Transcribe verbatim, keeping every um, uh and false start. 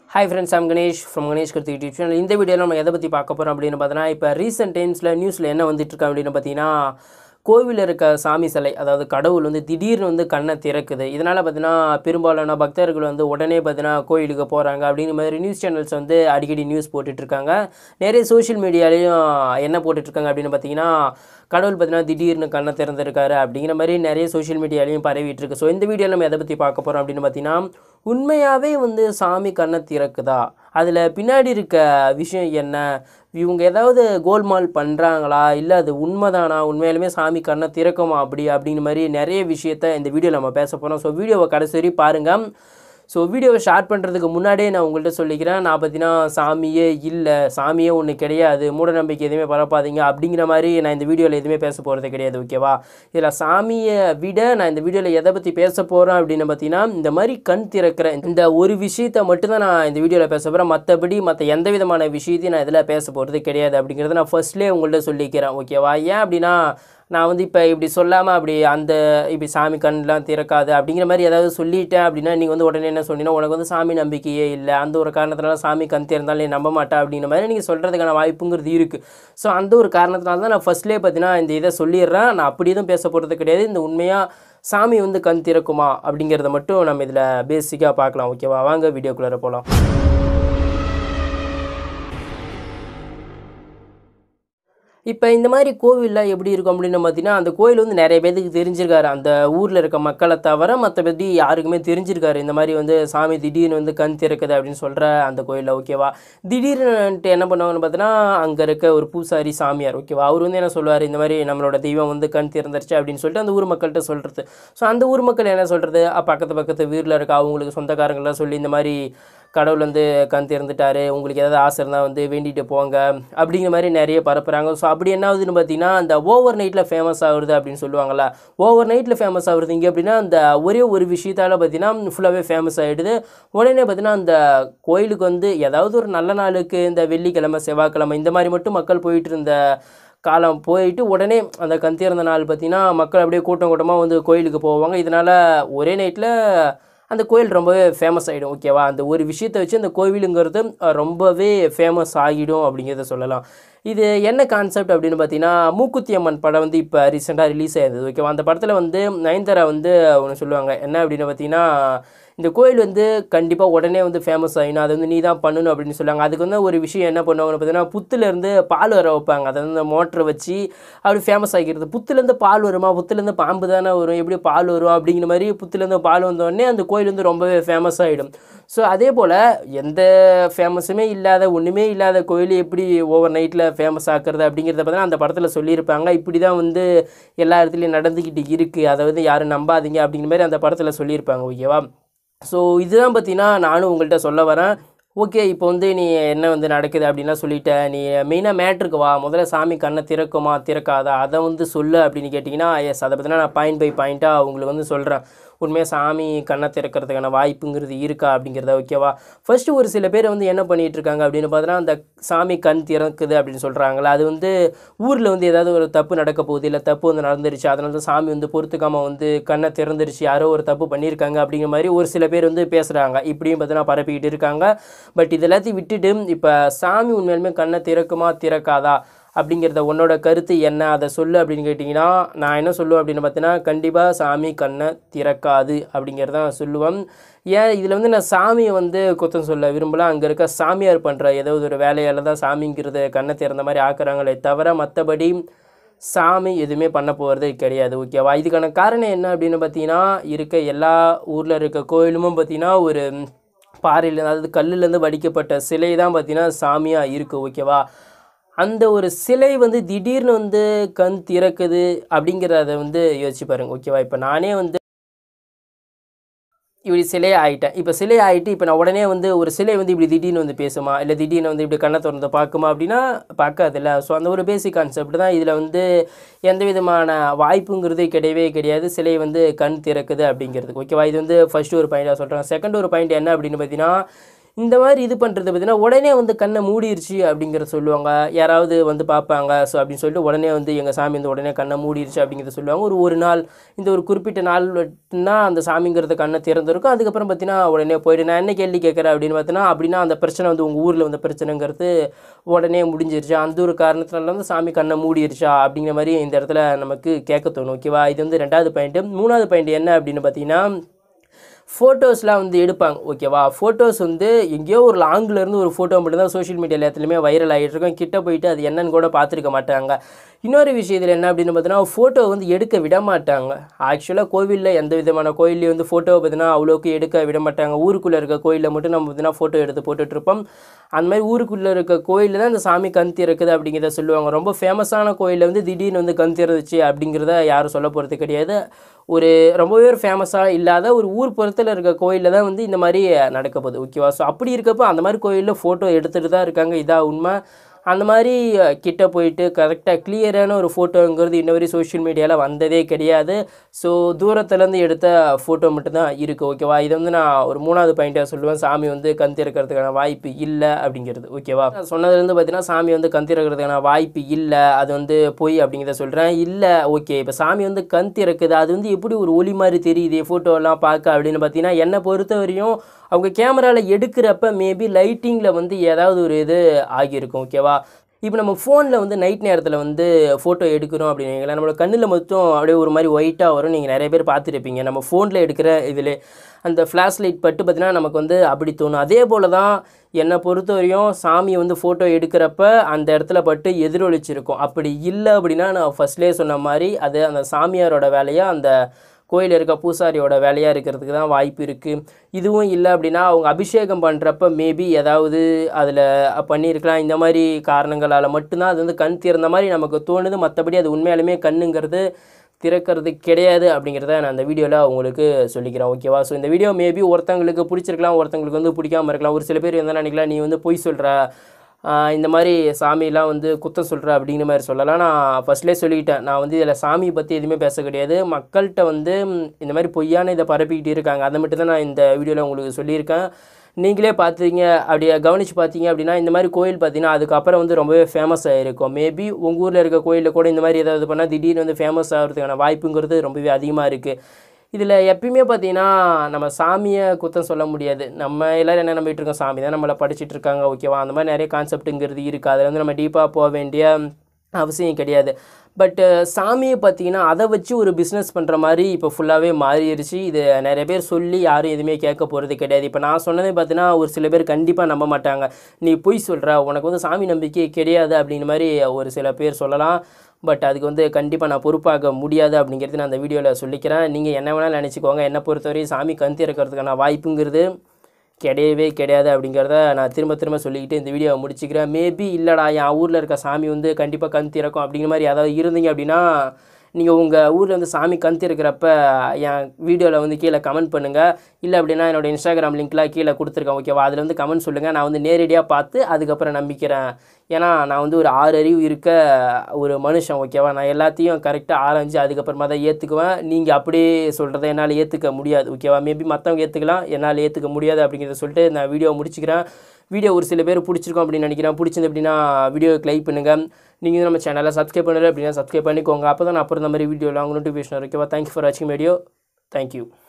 Hi friends, I'm Ganesh from Ganesh Karuthu YouTube channel. In this video, we will talk about the recent times news. கோவில்ல இருக்க சாமி சிலை அதாவது கடவுள் வந்து திடீர்னு வந்து கண்ணை திறக்குது. இதனால பார்த்தீங்கன்னா பெரும்பாலான பக்தர்கள் வந்து உடனே பார்த்தீங்கன்னா கோயிலுக்கு போகிறாங்க அப்படிங்கிற மாதிரி நியூஸ் சேனல்ஸ் வந்து அடிக்கடி நியூஸ் போட்டுட்ருக்காங்க. நிறைய சோஷியல் மீடியாலையும் என்ன போட்டுட்ருக்காங்க அப்படின்னு பார்த்தீங்கன்னா கடவுள் பார்த்தீங்கன்னா திடீர்னு கண்ணை திறந்திருக்காரு அப்படிங்கிற மாதிரி நிறைய சோஷியல் மீடியாலையும் பரவிட்டு இருக்கு. ஸோ இந்த வீடியோவில் நம்ம எதை பற்றி பார்க்க போகிறோம் அப்படின்னு பார்த்தீங்கன்னா உண்மையாகவே வந்து சாமி கண்ணை திறக்குதா, அதில் பின்னாடி இருக்க விஷயம் என்ன, இவங்க ஏதாவது கோல்மால் பண்ணுறாங்களா, இல்லை அது உண்மைதானா, உண்மையாலுமே சாமி கண்ணை திறக்குமா அப்படி அப்படிங்கிற மாதிரி நிறைய விஷயத்த இந்த வீடியோவில் நம்ம பேச போகிறோம். ஸோ வீடியோவை கடைசி வரை பாருங்கள். ஸோ வீடியோவை ஸ்டார்ட் பண்ணுறதுக்கு முன்னாடியே நான் உங்கள்கிட்ட சொல்லிக்கிறேன், நான் பார்த்தீங்கன்னா சாமியே இல்லை, சாமியே ஒன்று கிடையாது, மூட நம்பிக்கை எதுவுமே பரப்பாதீங்க அப்படிங்கிற மாதிரி நான் இந்த வீடியோவில் எதுவுமே பேச போகிறது கிடையாது. ஓகேவா? இதில் சாமியை விட நான் இந்த வீடியோவில் எதை பற்றி பேச போகிறேன் அப்படின்னு பார்த்தீங்கன்னா இந்த மாதிரி கண் திறக்கிற இந்த ஒரு விஷயத்தை மட்டும்தான் நான் இந்த வீடியோவில் பேச போகிறேன். மற்றபடி மற்ற எந்த விதமான விஷயத்தையும் நான் இதில் பேச போகிறது கிடையாது அப்படிங்கிறத நான் ஃபர்ஸ்ட்லேயே உங்கள்கிட்ட சொல்லிக்கிறேன். ஓகேவா? ஏன் அப்படின்னா நான் வந்து இப்போ இப்படி சொல்லாமல் அப்படி அந்த இப்படி சாமி கண்ணெலாம் திறக்காது அப்படிங்கிற மாதிரி ஏதாவது சொல்லிட்டேன் அப்படின்னா நீங்கள் வந்து உடனே என்ன சொன்னீங்கன்னா உனக்கு வந்து சாமி நம்பிக்கையே இல்லை, அந்த ஒரு காரணத்தினால சாமி கண் திறந்தாலும் நீ நம்ப மாட்டா அப்படிங்கிற மாதிரி நீங்கள் சொல்கிறதுக்கான வாய்ப்புங்கிறது இருக்குது. ஸோ அந்த ஒரு காரணத்தினால தான் நான் ஃபர்ஸ்ட்லேயே பார்த்தீங்கன்னா இந்த இதை சொல்லிடுறேன். நான் அப்படி எதுவும் பேச போகிறது கிடையாது. இந்த உண்மையாக சாமி வந்து கண் திறக்குமா அப்படிங்கிறத மட்டும் நம்ம இதில் பேசிக்காக பார்க்கலாம். ஓகேவா? வாங்க வீடியோக்குள்ளே போகலாம். இப்போ இந்த மாதிரி கோவிலில் எப்படி இருக்கும் அப்படின்னு பார்த்தீங்கன்னா அந்த கோயில் வந்து நிறைய பேருக்கு தெரிஞ்சிருக்காரு, அந்த ஊரில் இருக்க மக்களை தவிர மற்றபடி யாருக்குமே தெரிஞ்சிருக்காரு இந்த மாதிரி வந்து சாமி திடீர்னு வந்து கண் திறக்குது அப்படின்னு சொல்கிற அந்த கோயிலில். ஓகேவா? திடீர்னுட்டு என்ன பண்ணுவாங்கன்னு பார்த்தீங்கன்னா அங்கே இருக்க ஒரு பூசாரி சாமியார், ஓகேவா, அவர் வந்து என்ன சொல்லுவார், இந்த மாதிரி நம்மளோட தெய்வம் வந்து கண் திறந்துருச்சு அப்படின்னு சொல்லிட்டு அந்த ஊர் மக்கள்கிட்ட சொல்கிறது. ஸோ அந்த ஊர் மக்கள் என்ன சொல்கிறது, பக்கத்து பக்கத்து வீட்டில் இருக்க அவங்களுக்கு சொந்தக்காரங்களாம் சொல்லி இந்த மாதிரி கடவுள் வந்து கண் திறந்துட்டாரு, உங்களுக்கு ஏதாவது ஆசை இருந்தால் வந்து வேண்டிட்டு போங்க அப்படிங்கிற மாதிரி நிறைய பரப்புகிறாங்க. ஸோ அப்படி என்ன ஆகுதுன்னு பார்த்தீங்கன்னா அந்த ஓவர் நைட்டில் ஃபேமஸ் ஆகுது அப்படின்னு சொல்லுவாங்கள்ல, ஓவர் நைட்டில் ஃபேமஸ் ஆகுறது இங்கே அப்படின்னா அந்த ஒரே ஒரு விஷயத்தால் பார்த்தீங்கன்னா ஃபுல்லாகவே ஃபேமஸ் ஆகிடுது. உடனே பார்த்தீங்கன்னா அந்த கோயிலுக்கு வந்து ஏதாவது ஒரு நல்ல நாளுக்கு இந்த வெள்ளிக்கிழமை செவ்வாய்க்கிழமை இந்த மாதிரி மட்டும் மக்கள் போயிட்டு இருந்த காலம் போயிட்டு உடனே அந்த கண் திறந்த நாள் பார்த்திங்கன்னா மக்கள் அப்படியே கூட்டம் கூட்டமாக வந்து கோயிலுக்கு போவாங்க. இதனால் ஒரே நைட்டில் அந்த கோயில் ரொம்பவே ஃபேமஸ் ஆகிடும். ஓகேவா? அந்த ஒரு விஷயத்தை வச்சு அந்த கோவிலுங்கிறது ரொம்பவே ஃபேமஸ் ஆகிடும் அப்படிங்கிறத சொல்லலாம். இது என்ன கான்செப்ட் அப்படின்னு பார்த்தீங்கன்னா மூக்குத்தி அம்மன் படம் வந்து இப்போ ரீசெண்டாக ரிலீஸ் ஆயிருந்தது. ஓகேவா? அந்த படத்தில் வந்து நயன்தாரா வந்து ஒன்று சொல்லுவாங்க, என்ன அப்படின்னு பார்த்தீங்கன்னா இந்த கோயில் வந்து கண்டிப்பாக உடனே வந்து ஃபேமஸ் ஆகிடும், அதை வந்து நீ தான் பண்ணணும் அப்படின்னு சொல்லுவாங்க. அதுக்கு வந்து ஒரு விஷயம் என்ன பண்ணுவாங்கன்னு பார்த்தீங்கன்னா புத்துலேருந்து பால் வர வைப்பாங்க, அதை வந்து மோட்டரை வச்சு அப்படி ஃபேமஸ் ஆகிக்கிறது. புத்துலேருந்து பால் வருமா, புத்துலேருந்து பாம்பு தானே வரும், எப்படி பால் வரும் அப்படிங்கிற மாதிரி புத்துலேருந்து பால் வந்தோடனே அந்த கோயில் வந்து ரொம்பவே ஃபேமஸ் ஆகிடும். ஸோ அதே போல் எந்த ஃபேமஸுமே இல்லாத ஒன்றுமே இல்லாத கோயில் எப்படி ஓவர் நைட்டில் ஃபேமஸ் ஆக்குறது அப்படிங்கிறத பார்த்தீங்கன்னா அந்த படத்தில் சொல்லியிருப்பாங்க. இப்படி தான் வந்து எல்லா இடத்துலையும் நடந்துக்கிட்டு இருக்குது, அதை வந்து யாரும் நம்பாதீங்க அப்படிங்கிற மாதிரி அந்த படத்தில் சொல்லியிருப்பாங்க. ஓகேவா? ஸோ இதுதான் பார்த்தீங்கன்னா நானும் உங்கள்கிட்ட சொல்ல வரேன். ஓகே, இப்போ வந்து நீ என்ன வந்து நடக்குது அப்படின்லாம் சொல்லிட்டேன், நீ மெயினாக மேட்ருக்கு வா, முதல்ல சாமி கண்ணை திறக்குமா திறக்காதா அதை வந்து சொல்லு அப்படின்னு கேட்டிங்கன்னா எஸ், அதை பார்த்தீங்கன்னா நான் பாயிண்ட் பை பாயிண்ட்டாக உங்களுக்கு வந்து சொல்கிறேன். உண்மையாக சாமி கண்ணை திறக்கிறதுக்கான வாய்ப்புங்கிறது இருக்கா அப்படிங்கிறத. ஓகேவா? ஃபர்ஸ்ட்டு ஒரு சில பேர் வந்து என்ன பண்ணிகிட்ருக்காங்க அப்படின்னு பார்த்தோன்னா அந்த சாமி கண் திறக்குது அப்படின்னு சொல்கிறாங்களா, அது வந்து ஊரில் வந்து ஏதாவது ஒரு தப்பு நடக்க போகுது, இல்லை தப்பு வந்து நடந்துருச்சு, அதனால தான் சாமி வந்து பொறுத்துக்காமல் வந்து கண்ணை திறந்துருச்சு, யாரோ ஒரு தப்பு பண்ணியிருக்காங்க அப்படிங்கிற மாதிரி ஒரு சில பேர் வந்து பேசுகிறாங்க. இப்படியும் பார்த்தீங்கன்னா பரப்பிக்கிட்டு இருக்காங்க. பட் இது எல்லாத்தையும் விட்டுட்டு இப்போ சாமி உண்மையிலுமே கண்ணை திறக்குமா திறக்காதா அப்படிங்கிறத உன்னோட கருத்து என்ன, அதை சொல்லு அப்படின்னு கேட்டிங்கன்னா நான் என்ன சொல்லுவேன் அப்படின்னு பார்த்தீங்கன்னா கண்டிப்பாக சாமி கண்ணை திறக்காது அப்படிங்கிறத நான் சொல்லுவேன். ஏன் இதில் வந்து நான் சாமியை வந்து குத்தம் சொல்ல விரும்பலாம், அங்கே இருக்க சாமியார் பண்ணுற ஏதாவது ஒரு வேலையால் தான் சாமிங்கிறத கண்ணை திறந்த மாதிரி ஆக்குறாங்களே தவிர மற்றபடி சாமி எதுவுமே பண்ண போகிறது கிடையாது. ஓகேவா? இதுக்கான காரணம் என்ன அப்படின்னு பார்த்தீங்கன்னா இருக்க எல்லா ஊரில் இருக்க கோயிலுமும் பார்த்திங்கன்னா ஒரு பாறையில் அதாவது கல்லுலேருந்து வடிக்கப்பட்ட சிலை தான் பார்த்திங்கன்னா சாமியாக இருக்குது. ஓகேவா? அந்த ஒரு சிலை வந்து திடீர்னு வந்து கண் திறக்குது அப்படிங்கிறத வந்து யோசிச்சு பாருங்கள். ஓகேவா? இப்போ நானே வந்து இப்படி சிலை ஆகிட்டேன், இப்போ சிலை ஆகிட்டு இப்போ நான் உடனே வந்து ஒரு சிலை வந்து இப்படி திடீர்னு வந்து பேசுமா, இல்லை திடீர்னு வந்து இப்படி கண்ணை திறந்து பார்க்குமா அப்படின்னா பார்க்காதில்ல. ஸோ அந்த ஒரு பேசிக் கான்செப்ட் தான் இதில் வந்து எந்த விதமான வாய்ப்புங்கிறதே கிடையவே கிடையாது சிலை வந்து கண் திறக்குது அப்படிங்கிறதுக்கு. ஓகேவா? இது வந்து ஃபஸ்ட்டு ஒரு பாயிண்டாக சொல்கிறேன். செகண்ட் ஒரு பாயிண்ட் என்ன அப்படின்னு பார்த்தீங்கன்னா இந்த மாதிரி இது பண்ணுறது பார்த்தீங்கன்னா உடனே வந்து கண்ணை மூடிருச்சு அப்படிங்கிறத சொல்லுவாங்க. யாராவது வந்து பார்ப்பாங்க. ஸோ அப்படின்னு சொல்லிட்டு உடனே வந்து எங்கள் சாமி வந்து உடனே கண்ணை மூடிருச்சு அப்படிங்கிறத சொல்லுவாங்க. ஒரு ஒரு நாள் இந்த ஒரு குறிப்பிட்ட நாள் மட்டும்னா அந்த சாமிங்கிறத கண்ணை திறந்திருக்கும். அதுக்கப்புறம் பார்த்தீங்கன்னா உடனே போய்ட்டு நான் என்ன கேள்வி கேட்குறேன் அப்படின்னு பார்த்தீங்கன்னா, அப்படின்னா அந்த பிரச்சனை வந்து உங்கள் ஊரில் வந்த பிரச்சனைங்கிறது உடனே முடிஞ்சிருச்சு, அந்த ஒரு காரணத்தினால வந்து சாமி கண்ணை மூடிருச்சா அப்படிங்கிற மாதிரி இந்த இடத்துல நமக்கு கேட்க தோணும். ஓகேவா? இது வந்து ரெண்டாவது பாயிண்ட்டு. மூணாவது பாயிண்ட் என்ன அப்படின்னு பார்த்தீங்கன்னா, ஃபோட்டோஸ்லாம் வந்து எடுப்பாங்க. ஓகேவா? ஃபோட்டோஸ் வந்து எங்கேயோ ஒரு லாங்கிலேருந்து ஒரு ஃபோட்டோ மட்டும் தான் சோஷியல் மீடியாவில் எல்லாத்துலேயுமே வைரல் ஆகிட்டு இருக்கும். கிட்ட போயிட்டு அது என்னன்னு கூட பார்த்துருக்க மாட்டாங்க. இன்னொரு விஷயத்தில் என்ன அப்படின்னு பார்த்தீங்கன்னா, ஃபோட்டோ வந்து எடுக்க விட மாட்டாங்க. ஆக்சுவலாக கோவிலில் எந்த விதமான கோயில்லையும் வந்து ஃபோட்டோவை பார்த்தீங்கன்னா அவ்வளோக்கு எடுக்க விட மாட்டாங்க. ஊருக்குள்ளே இருக்க கோயிலில் மட்டும் நம்ம பார்த்தீங்கன்னா ஃபோட்டோ எடுத்து போட்டுட்ருப்போம். அந்த மாதிரி ஊருக்குள்ளே இருக்க கோயிலில் தான் இந்த சாமி கண் திறக்குது அப்படிங்கிறத சொல்லுவாங்க. ரொம்ப ஃபேமஸான கோயிலில் வந்து திடீர்னு வந்து கண் திறந்துச்சு அப்படிங்கிறத யாரும் சொல்ல போகிறது கிடையாது. ஒரு ரொம்பவே ஒரு ஃபேமஸாக இல்லாத ஒரு ஊர் புறத்தில் இருக்க கோயிலில் தான் வந்து இந்த மாதிரி நடக்க போகுது. ஓகேவா? ஸோ அப்படி இருக்கப்போ அந்த மாதிரி கோயிலில் ஃபோட்டோ எடுத்துகிட்டு தான் இருக்காங்க. இதான் உண்மை. அந்த மாதிரி கிட்ட போயிட்டு கரெக்டாக கிளியரான ஒரு ஃபோட்டோங்கிறது இன்ன வரையும் சோஷியல் மீடியாவில் வந்ததே கிடையாது. ஸோ தூரத்துலேருந்து எடுத்த ஃபோட்டோ மட்டும்தான் இருக்குது. ஓகேவா? இதை வந்து நான் ஒரு மூணாவது பாயிண்ட்டாக சொல்லுவேன். சாமி வந்து கண் திறக்கிறதுக்கான வாய்ப்பு இல்லை அப்படிங்கிறது. ஓகேவா? நான் சொன்னதுலேருந்து பார்த்தீங்கன்னா சாமி வந்து கண் திறக்கிறதுக்கான வாய்ப்பு இல்லை, அது வந்து பொய் அப்படிங்கிறத சொல்கிறேன். இல்லை, ஓகே, இப்போ சாமி வந்து கண் திறக்குது, அது வந்து எப்படி ஒரு ஒளி மாதிரி தெரியுது ஃபோட்டோலாம் பார்க்க அப்படின்னு பார்த்தீங்கன்னா, என்னை பொறுத்த வரையும் அவங்க கேமராவில் எடுக்கிறப்ப மேபி லைட்டிங்கில் வந்து ஏதாவது ஒரு இது ஆகியிருக்கும். ஓகேவா? இப்போ நம்ம ஃபோனில் வந்து நைட் நேரத்தில் வந்து ஃபோட்டோ எடுக்கிறோம் அப்படின்னீங்களா, நம்மளோட கண்ணில் மட்டும் அப்படியே ஒரு மாதிரி ஒயிட்டாக வரும். நீங்கள் நிறைய பேர் பார்த்துருப்பீங்க. நம்ம ஃபோனில் எடுக்கிற இதில் அந்த ஃப்ளாஷ் லைட் பட்டு பார்த்தீங்கன்னா நமக்கு வந்து அப்படி தோணும். அதே போல் தான் என்னை பொறுத்த வரையும் சாமி வந்து ஃபோட்டோ எடுக்கிறப்ப அந்த இடத்துல பட்டு எதிரொலிச்சிருக்கும். அப்படி இல்லை அப்படின்னா நான் ஃபஸ்ட்லேயே சொன்ன மாதிரி அது அந்த சாமியாரோட வேலையாக அந்த கோயில் இருக்க பூசாரியோட வேலையாக இருக்கிறதுக்கு தான் வாய்ப்பு இருக்குது. இதுவும் இல்லை அப்படின்னா அவங்க அபிஷேகம் பண்ணுறப்ப மேபி ஏதாவது அதில் பண்ணியிருக்கலாம். இந்த மாதிரி காரணங்களால் மட்டும்தான் அது வந்து கண் திறந்த மாதிரி நமக்கு தோணுது. மற்றபடி அது உண்மையாலுமே கண்ணுங்கிறது திறக்கிறது கிடையாது அப்படிங்கிறத நான் அந்த வீடியோவில் உங்களுக்கு சொல்லிக்கிறேன். ஓகேவா? ஸோ இந்த வீடியோ மேபி ஒருத்தவங்களுக்கு பிடிச்சிருக்கலாம், ஒருத்தவங்களுக்கு வந்து பிடிக்காமல் இருக்கலாம். ஒரு சில பேர் என்ன நினைக்கலாம், நீ வந்து பொய் சொல்கிற, இந்த மாதிரி சாமியெலாம் வந்து குத்தம் சொல்கிற அப்படிங்கிற மாதிரி சொல்லலாம். நான் ஃபஸ்ட்லேயே சொல்லிக்கிட்டேன், நான் வந்து இதில் சாமியை பற்றி எதுவுமே பேச கிடையாது. மக்கள்கிட்ட வந்து இந்த மாதிரி பொய்யான இதை பரப்பிக்கிட்டு இருக்காங்க, அதை மட்டும் தான் நான் இந்த வீடியோவில் உங்களுக்கு சொல்லியிருக்கேன். நீங்களே பார்த்தீங்க அப்படியே கவனித்து பார்த்தீங்க அப்படின்னா இந்த மாதிரி கோயில் பார்த்தீங்கன்னா அதுக்கப்புறம் வந்து ரொம்பவே ஃபேமஸ் ஆகிருக்கும். மேபி உங்கள் ஊரில் இருக்க கோயிலில் கூட இந்த மாதிரி ஏதாவது பண்ணால் திடீர்னு வந்து ஃபேமஸ் ஆகிறதுக்கான வாய்ப்புங்கிறது ரொம்பவே அதிகமாக இருக்குது. இதில் எப்பயுமே பார்த்தீங்கன்னா நம்ம சாமியை குத்தம் சொல்ல முடியாது. நம்ம எல்லோரும் என்ன நம்பிட்டு இருக்கோம், சாமி தான் நம்மளை படிச்சுட்டு இருக்காங்க. ஓகேவா? அந்த மாதிரி நிறைய கான்செப்ட்டுங்கிறது இருக்குது. அதில் வந்து நம்ம டீப்பாக போக வேண்டிய அவசியம் கிடையாது. பட்டு சாமியை பார்த்தீங்கன்னா அதை வச்சு ஒரு பிஸ்னஸ் பண்ணுற மாதிரி இப்போ ஃபுல்லாகவே மாறிடுச்சு. இது நிறைய பேர் சொல்லி யாரும் எதுவுமே கேட்க போகிறது கிடையாது. இப்போ நான் சொன்னதே பார்த்தீங்கன்னா ஒரு சில பேர் கண்டிப்பாக நம்ப மாட்டாங்க. நீ பொய் சொல்கிற, உனக்கு வந்து சாமி நம்பிக்கை கிடையாது அப்படின்ற மாதிரி ஒரு சில பேர் சொல்லலாம். பட் அதுக்கு வந்து கண்டிப்பாக நான் பொறுப்பாக முடியாது அப்படிங்கிறது நான் அந்த வீடியோவில் சொல்லிக்கிறேன். நீங்கள் என்ன வேணாலும் நினச்சிக்கோங்க. என்னை பொறுத்தவரை சாமி கண் திறக்கிறதுக்கான வாய்ப்புங்கிறது கிடையவே கிடையாது அப்படிங்கிறத நான் திரும்ப திரும்ப சொல்லிக்கிட்டு இந்த வீடியோவை முடிச்சுக்கிறேன். மேபி இல்லைடா என் ஊரில் இருக்க சாமி வந்து கண்டிப்பாக கண் திறக்கும் அப்படிங்கிற மாதிரி ஏதாவது இருந்தீங்க அப்படின்னா நீங்கள் உங்கள் ஊரில் வந்து சாமி கண் திறக்கிறப்ப என் வீடியோவில் வந்து கீழே கமெண்ட் பண்ணுங்கள். இல்லை அப்படின்னா என்னோடய இன்ஸ்டாகிராம் லிங்க்லாம் கீழே கொடுத்துருக்கேன். ஓகேவா? அதில் வந்து கமெண்ட் சொல்லுங்கள். நான் வந்து நேரடியாக பார்த்து அதுக்கப்புறம் நம்பிக்கிறேன். ஏன்னா நான் வந்து ஒரு ஆறு அறிவு இருக்க ஒரு மனுஷன். ஓகேவா? நான் எல்லாத்தையும் கரெக்டாக ஆராய்ஞ்சு அதுக்கப்புறமா தான் ஏற்றுக்குவேன். நீங்கள் அப்படியே சொல்கிறத என்னால் ஏற்றுக்க முடியாது. ஓகேவா? மேபி மற்றவங்க ஏற்றுக்கலாம், என்னால் ஏற்றுக்க முடியாது அப்படிங்கிறத சொல்லிட்டு நான் வீடியோ முடிச்சுக்கிறேன். வீடியோ ஒரு சில பேர் பிடிச்சிருக்கோம் அப்படின்னு நினைக்கிறேன். பிடிச்சிருந்து அப்படின்னா வீடியோவுக்கு லைக் பண்ணுங்கள். நீங்கள் நம்ம சேனலை சப்ஸ்கிரைப் பண்ணல அப்படின்னா சப்ஸ்கிரைப் பண்ணிக்கோங்க. அப்போ தான் நான் அப்புறம் இந்த மாதிரி வீடியோவில் அவங்க நோட்டிஃபிகேஷன். ஓகேவா? தேங்க்யூ ஃபார் வாட்சிங் வீடியோ. தேங்க்யூ.